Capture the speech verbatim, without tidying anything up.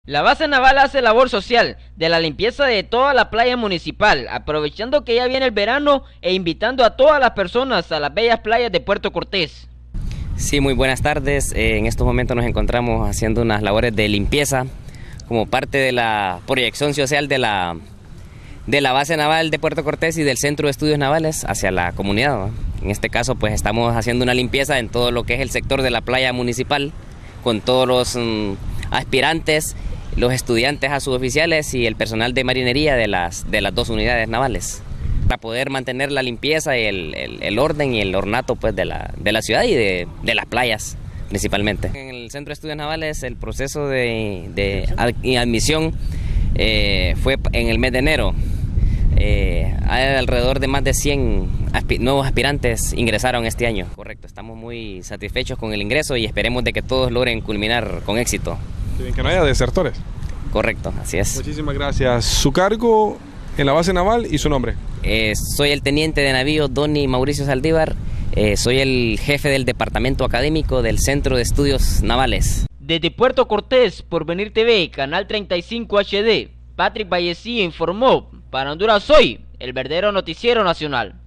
La base naval hace labor social de la limpieza de toda la playa municipal, aprovechando que ya viene el verano e invitando a todas las personas a las bellas playas de Puerto Cortés. Sí, muy buenas tardes. Eh, en estos momentos nos encontramos haciendo unas labores de limpieza como parte de la proyección social de la, de la base naval de Puerto Cortés y del Centro de Estudios Navales hacia la comunidad, ¿no? En este caso, pues estamos haciendo una limpieza en todo lo que es el sector de la playa municipal, con todos los um, aspirantes, los estudiantes a suboficiales y el personal de marinería de las, de las dos unidades navales, para poder mantener la limpieza y el, el, el orden y el ornato pues, de, la, de la ciudad y de, de las playas principalmente. En el Centro de Estudios Navales el proceso de, de admisión eh, fue en el mes de enero. Eh, hay alrededor de más de cien aspi nuevos aspirantes ingresaron este año. Correcto, estamos muy satisfechos con el ingreso y esperemos de que todos logren culminar con éxito. Que no haya desertores. Correcto, así es. Muchísimas gracias. Su cargo en la base naval y su nombre. Eh, soy el teniente de navío Donny Mauricio Saldívar. Eh, soy el jefe del departamento académico del Centro de Estudios Navales. Desde Puerto Cortés, Porvenir T V, Canal treinta y cinco H D, Patrick Vallecillo informó para Honduras Hoy, el verdadero noticiero nacional.